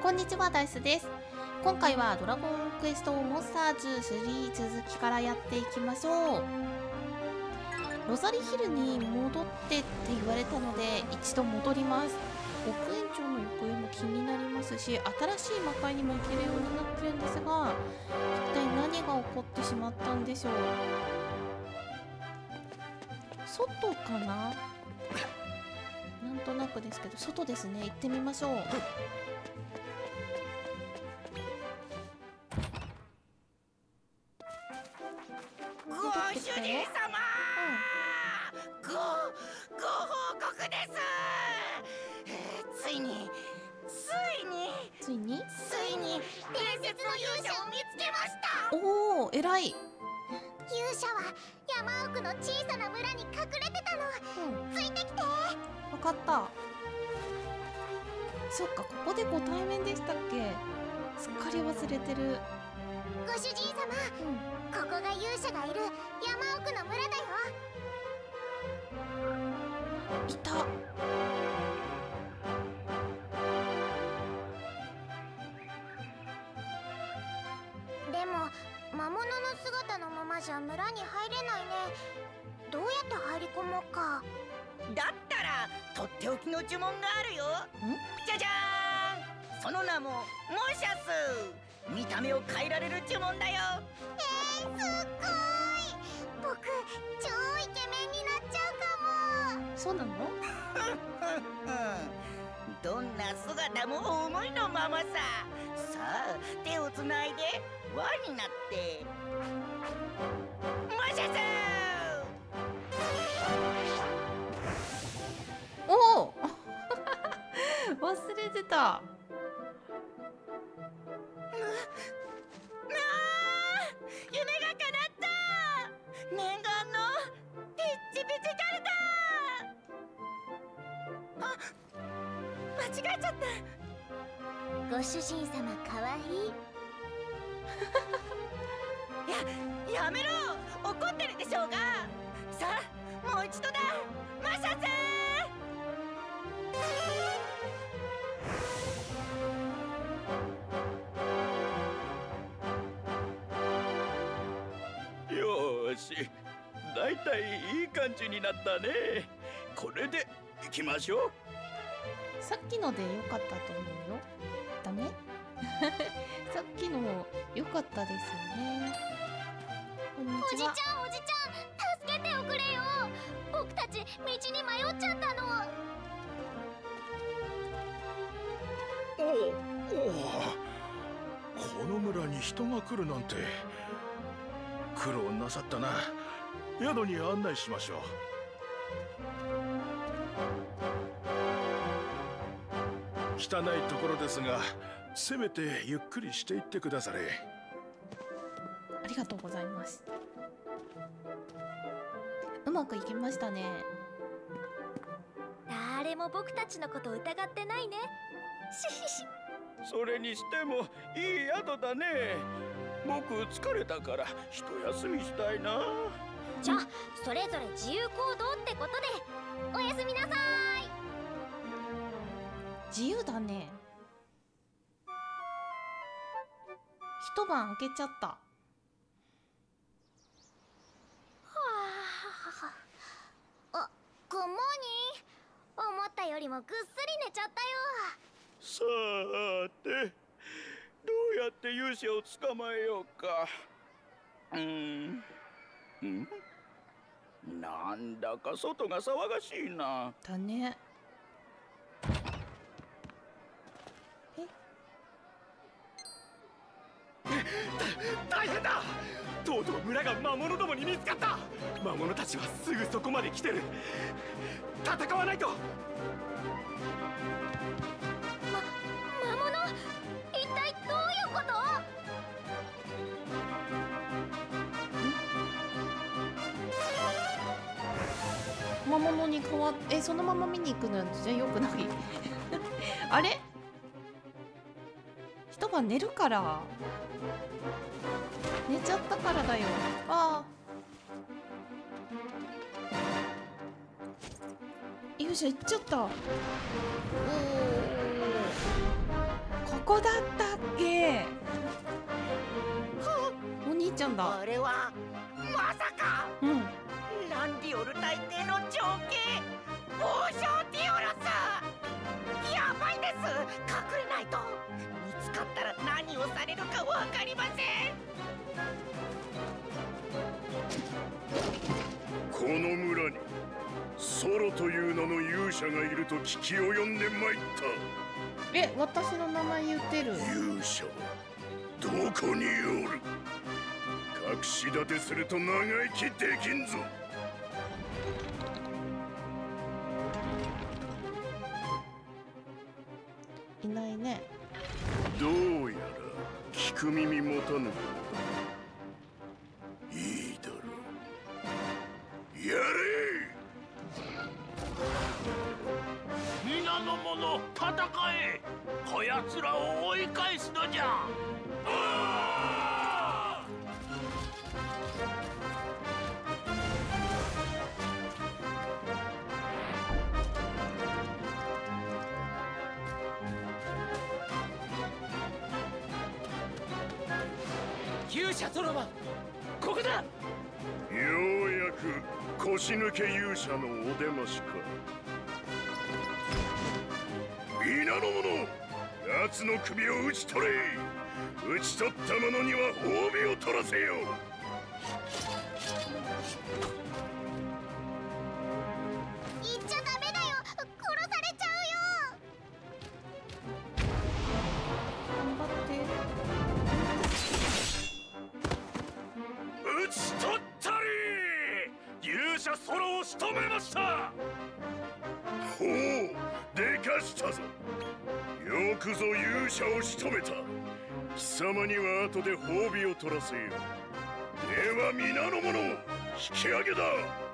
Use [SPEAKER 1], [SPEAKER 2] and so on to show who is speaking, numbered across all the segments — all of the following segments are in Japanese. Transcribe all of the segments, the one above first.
[SPEAKER 1] こんにちは、ダイスです。今回はドラゴンクエストモンスターズ3続きからやっていきましょう。ロザリヒルに戻ってって言われたので一度戻ります。学園長の行方も気になりますし、新しい魔界にも行けるようになってるんですが、一体何が起こってしまったんでしょう。外かな、なんとなくですけど外ですね。行ってみましょう。
[SPEAKER 2] ご主人様、ご報告です。ついに伝説の勇者を見つけました。
[SPEAKER 1] おお、偉い。
[SPEAKER 3] 勇者は山奥の小さな村に隠れてたの、ついてきて。
[SPEAKER 1] わかった。そっか、ここでご対面でしたっけ。すっかり忘れてる。
[SPEAKER 3] ご主人様、ここが勇者がいる山奥の村だよ。
[SPEAKER 1] いた。
[SPEAKER 3] でも魔物の姿のままじゃ村に入れないね。どうやって入り込もうか。
[SPEAKER 2] だったらとっておきの呪文があるよ。じゃじゃーん、その名もモシャス。見た目を変えられる呪文だよ。
[SPEAKER 3] すっごい。僕超イケメンになっちゃうかも。
[SPEAKER 1] そうなの？
[SPEAKER 2] どんな姿も思いのままさ。さあ手をつないで輪になってモシャス。
[SPEAKER 1] おお忘れてた。
[SPEAKER 2] 夢が叶った。念願のピッチピチカルタ。あ、間違えちゃった。
[SPEAKER 3] ご主人様かわいい。
[SPEAKER 2] やめろ、怒ってるでしょうが。さあもう一度だ、マシャス。
[SPEAKER 4] よーし、だいたいいい感じになったね。これで行きましょう。
[SPEAKER 1] さっきので良かったと思うよ。ダメ？さっきの良かったですよね。こんにちは。
[SPEAKER 3] おじちゃん、助けておくれよ。僕たち道に迷っちゃったの。
[SPEAKER 5] この村に人が来るなんて。苦労なさったな。宿に案内しましょう。汚いところですが、せめてゆっくりしていってくだされ。
[SPEAKER 1] ありがとうございます。うまくいきましたね。
[SPEAKER 3] 誰も僕たちのこと疑ってないね。
[SPEAKER 4] それにしてもいい宿だね。僕疲れたから一休みしたいな。
[SPEAKER 3] じゃあそれぞれ自由行動ってことでおやすみなさい。
[SPEAKER 1] 自由だね。一晩明けちゃった。
[SPEAKER 3] あ、グッモーニー。思ったよりもぐっすり寝ちゃったよ。
[SPEAKER 4] さて、どうやって勇者を捕まえようか。なんだか外が騒がしいな。
[SPEAKER 1] だね。
[SPEAKER 6] 大変だ。とうとう村が魔物どもに見つかった。魔物たちはすぐそこまで来てる。戦わないと。
[SPEAKER 3] 魔物、一体どういうこと？
[SPEAKER 1] 魔物に変わっそのまま見に行くのじゃよくないあれ、一晩寝るから、寝ちゃったからだよ。ああ、勇者行っちゃった。おお、かっこだったっけ。お兄ちゃんだ。
[SPEAKER 2] あれはまさか
[SPEAKER 1] うん。
[SPEAKER 2] ランディオル大帝の長兄王将ディオロス。やばいです。隠れないと。見つかったら何をされるかわかりません。
[SPEAKER 5] この村にソロという名の勇者がいると聞き及んでまいった。
[SPEAKER 1] え、私の名前言ってる。
[SPEAKER 5] 勇者はどこにおる。隠し立てすると長生きできんぞ。
[SPEAKER 1] いないね。
[SPEAKER 5] どうやら聞く耳持たぬか。いいだろう。やれ。
[SPEAKER 4] 皆の者戦え。こやつらを追い返すのじゃ。
[SPEAKER 6] 勇者ソロマン、ここだ。
[SPEAKER 5] ようやく腰抜け勇者のお出ましか。皆の者、奴の首を討ち取れ。討ち取った者には褒美を取らせよ。
[SPEAKER 3] 言っちゃダメだよ。殺されちゃ
[SPEAKER 1] 頑張って。
[SPEAKER 5] 討ち取ったり。勇者ソロを仕留めました。ほう、でかしたぞ。よくぞ勇者を仕留めた。貴様には後で褒美を取らせよう。では皆の者、引き上げだ。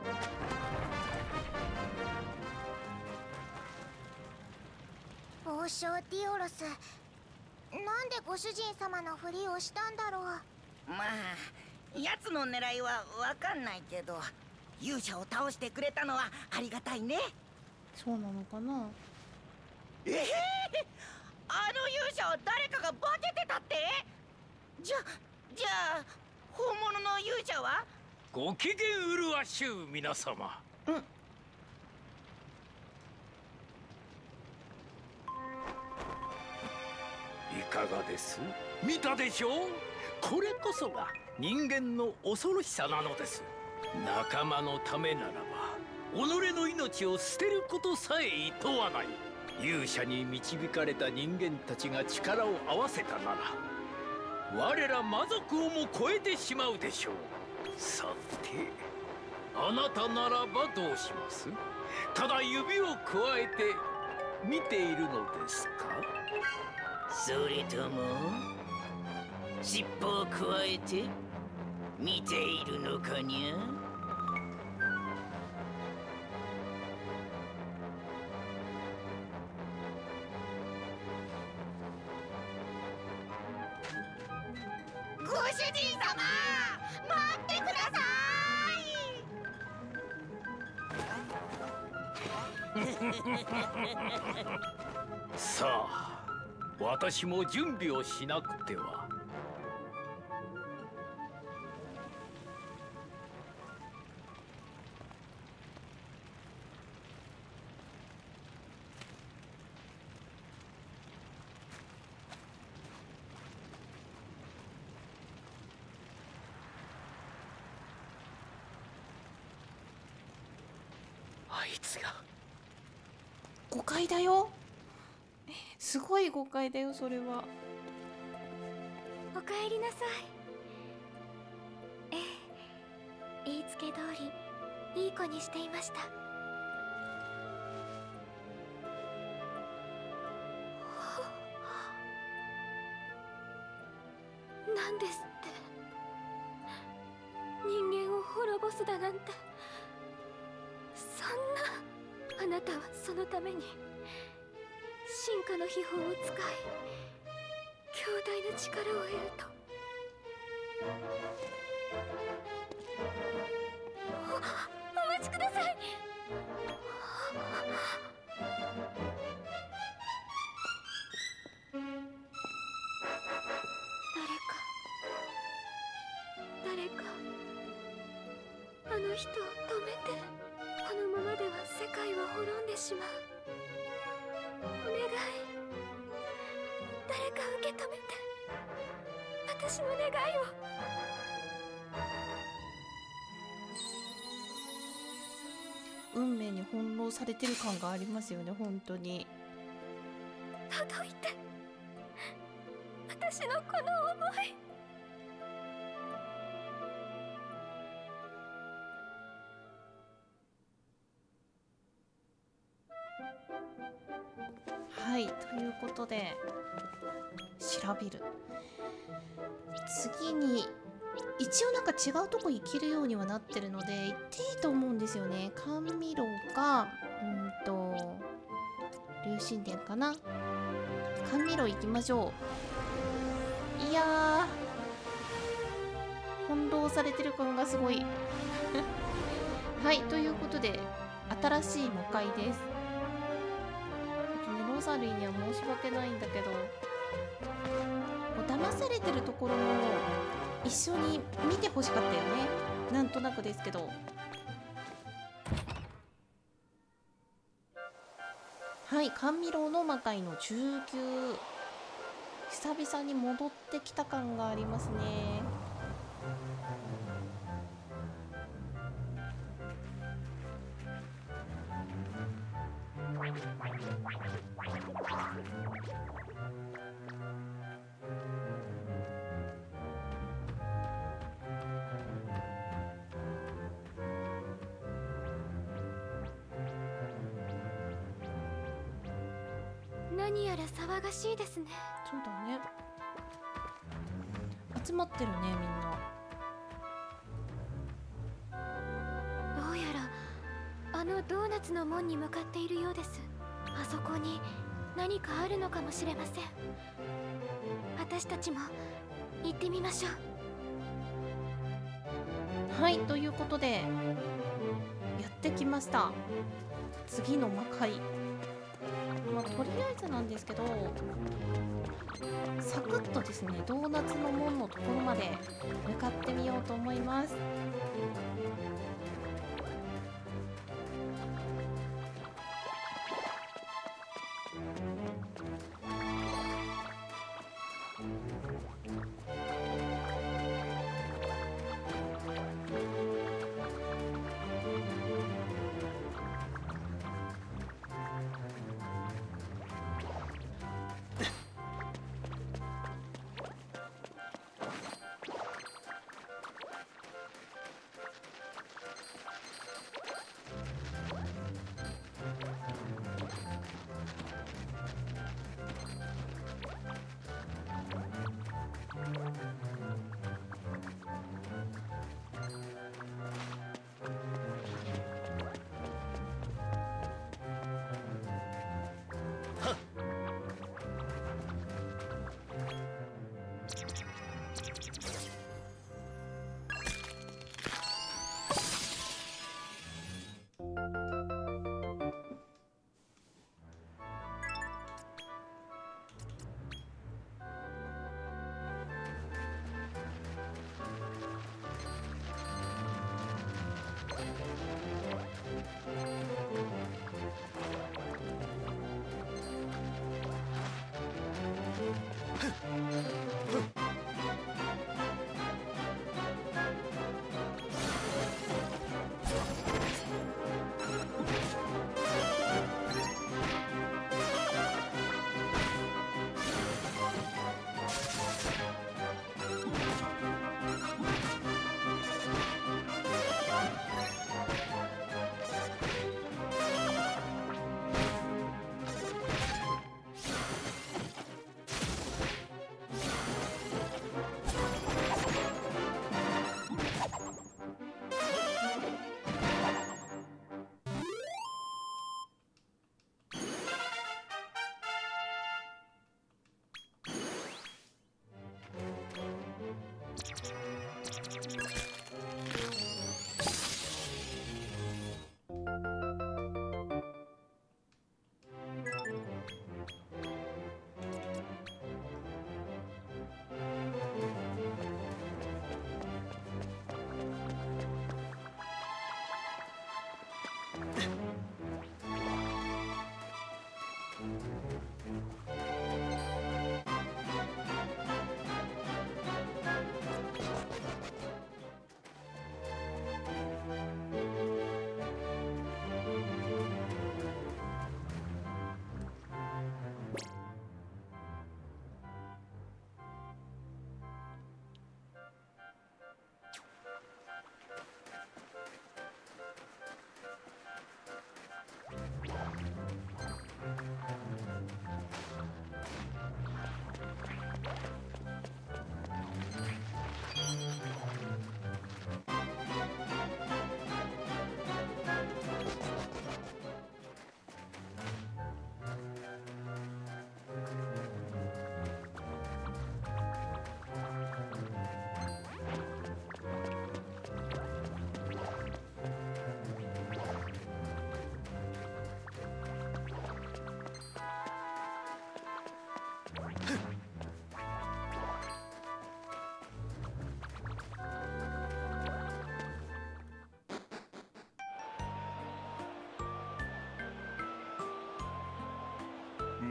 [SPEAKER 3] うよ。王将ディオロス、なんでご主人様のふりをしたんだろう。
[SPEAKER 2] まあ奴の狙いはわかんないけど、勇者を倒してくれたのはありがたいね。
[SPEAKER 1] そうなのかな。
[SPEAKER 2] あの勇者は誰かが化けてたって。じゃあ本物の勇者は。
[SPEAKER 4] ご機嫌うるわしゅう皆様。
[SPEAKER 1] うん。
[SPEAKER 4] いかがです？見たでしょう？これこそが人間の恐ろしさなのです。仲間のためならば己の命を捨てることさえいとわない。勇者に導かれた人間たちが力を合わせたなら我ら魔族をも超えてしまうでしょう。さてあなたならばどうします？ただ指をくわえて見ているのですか？
[SPEAKER 2] それとも尻尾をくわえて見ているのかにゃ。ご主人様、待ってください。
[SPEAKER 4] さあ私も準備をしなくては。あいつが
[SPEAKER 1] 誤解だよ。すごい誤解だよ、それは。
[SPEAKER 3] おかえりなさい。ええ、言いつけ通りいい子にしていました。なんですって人間を滅ぼすだなんて。そんな。あなたはそのために進化の秘宝を使い強大な力を得ると。お待ちください。 の人を止めて。このままでは世界は滅んでしまう。お願い、誰か受け止めて私の願いを。
[SPEAKER 1] 運命に翻弄されてる感がありますよね、本当に。
[SPEAKER 3] 届いて、私のこの思い。
[SPEAKER 1] はい、ということで調べる。次に一応なんか違うとこ行けるようにはなってるので行っていいと思うんですよね。甘味楼か龍神殿かな。甘味楼行きましょう。いやー、翻弄されてる感がすごいはい、ということで新しい魔界です。ロザリーには申し訳ないんだけど、騙されてるところも一緒に見てほしかったよね、なんとなくですけど。はい、甘味楼の魔界の中級、久々に戻ってきた感がありますね。
[SPEAKER 3] 何やら騒がしいですね。
[SPEAKER 1] そうだね、集まってるね、みんな。
[SPEAKER 3] どうやらあのドーナツの門に向かっているようです。あそこに何かあるのかもしれません。私たちも行ってみましょう。
[SPEAKER 1] はい、ということでやってきました、次の魔界。まあ、とりあえずなんですけど、サクッとですね、ドーナツの門のところまで向かってみようと思います。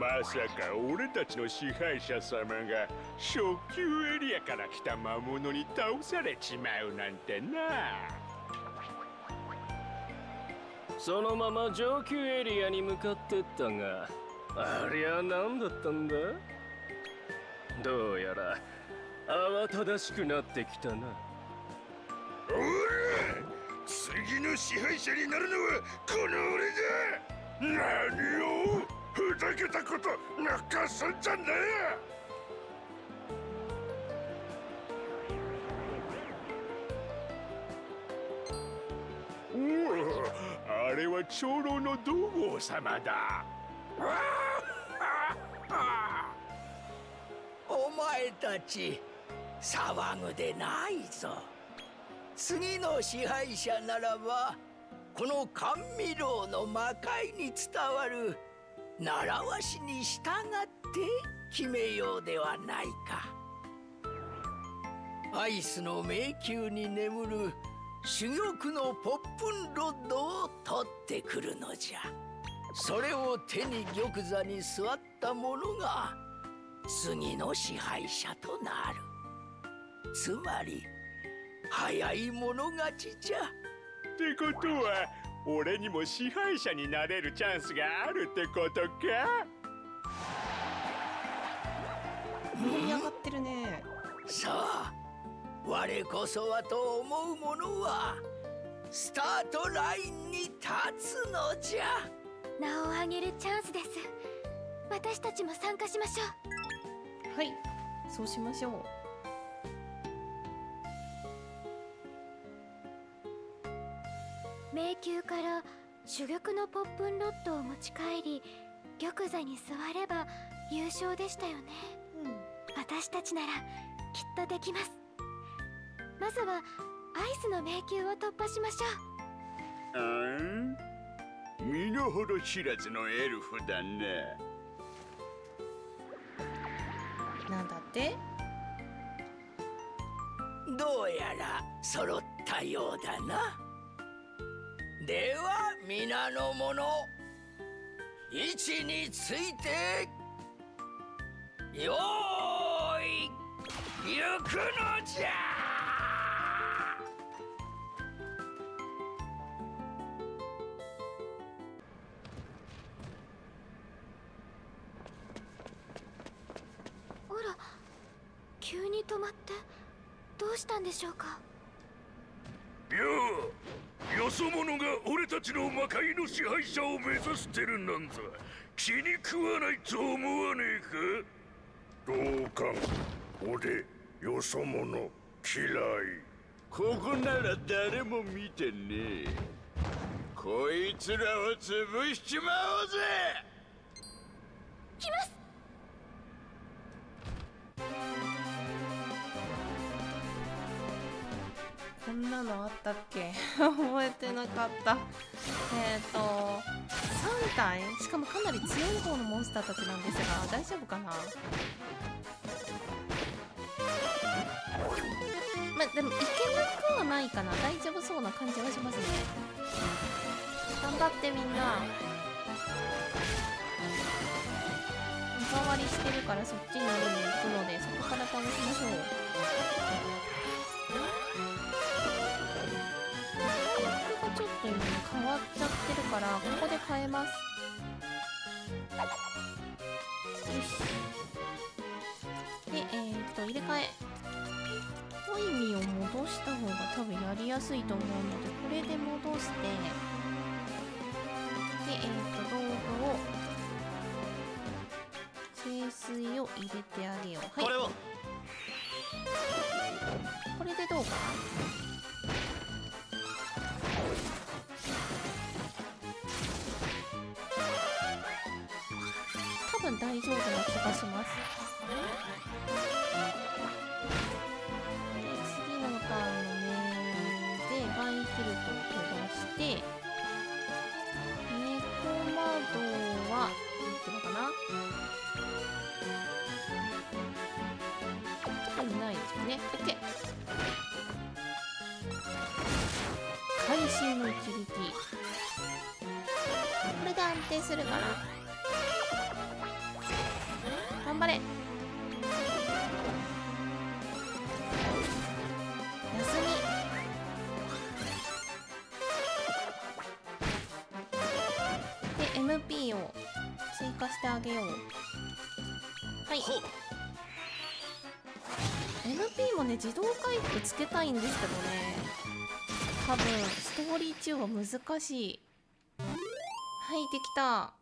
[SPEAKER 5] まさか俺たちの支配者様が初級エリアから来た魔物に倒されちまうなんてな。
[SPEAKER 7] そのまま上級エリアに向かってったが、ありゃ何だったんだ。どうやら慌ただしくなってきたな。
[SPEAKER 5] おら、次の支配者になるのはこの俺だ。何をふざけたことなんかすんじゃねえ。あれは長老の道豪様だ。
[SPEAKER 8] お前たち騒ぐでないぞ。次の支配者ならばこの甘味楼の魔界に伝わる習わしに従って決めようではないか。アイスの迷宮に眠る珠玉のポップンロッドを取ってくるのじゃ。それを手に玉座に座った者が次の支配者となる。つまり早い者勝ちじゃ。
[SPEAKER 5] ってことは俺にも支配者になれるチャンスがあるってことか。
[SPEAKER 1] 盛り上がってるね。
[SPEAKER 8] さあ、我こそはと思う者はスタートラインに立つのじゃ。
[SPEAKER 3] 名を上げるチャンスです。私たちも参加しましょう。
[SPEAKER 1] はい、そうしましょう。
[SPEAKER 3] 迷宮から珠玉のポップンロッドを持ち帰り玉座に座れば優勝でしたよね。私たちならきっとできます。まずはアイスの迷宮を突破しましょ
[SPEAKER 5] 身の程知らずのエルフだね。
[SPEAKER 1] なんだって。
[SPEAKER 8] どうやら揃ったようだな。では皆の者、位置についてよーい行くのじゃ。
[SPEAKER 3] あら、急に止まってどうしたんでしょうか。
[SPEAKER 5] いや、よそ者が俺たちの魔界の支配者を目指してるなんざ気に食わないと思わねえか。同感。俺よそ者嫌い。ここなら誰も見てねえ。こいつらを潰しちまおうぜ。
[SPEAKER 3] 来ます。
[SPEAKER 1] こんなのあったっけ覚えてなかった。3体、しかもかなり強い方のモンスターたちなんですが、大丈夫かな。まあでもいけなくはないかな。大丈夫そうな感じはしますね。頑張ってみんな。おかわりしてるからそっちに行くので、そこから倒しましょう。ちょっと今変わっちゃってるからここで変えます。よし。で入れ替え。ホイミを戻した方が多分やりやすいと思うので、これで戻して、で道具を清水を入れてあげよう。はい、これでどうかな。多分大丈夫な気がします。で次のターンの目でバイキルトを飛ばして、猫窓はいくのかな。特にないですよね。 OK。 回収の一撃、これで安定するから。 張れ。休みで MP を追加してあげよう。はい。MP もね自動回復つけたいんですけどね、多分ストーリー中は難しい。はい、できた。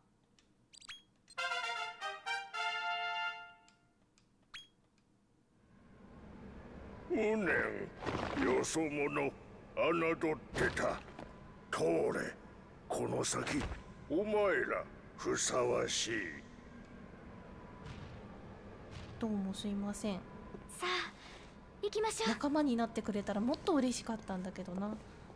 [SPEAKER 5] 無念、よそ者、侮ってた。通れ、この先お前らふさわしい。
[SPEAKER 1] どうもすいません。
[SPEAKER 3] さあ行きましょう。
[SPEAKER 1] 仲間になってくれたらもっと嬉しかったんだけどな。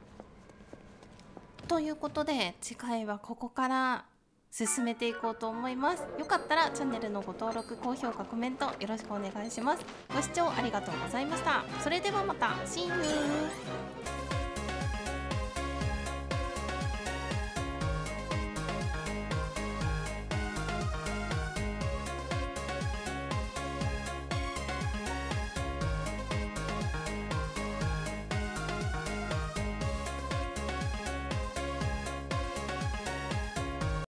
[SPEAKER 1] ということで次回はここから進めていこうと思います。よかったらチャンネルのご登録、高評価、コメントよろしくお願いします。ご視聴ありがとうございました。それではまた。See you!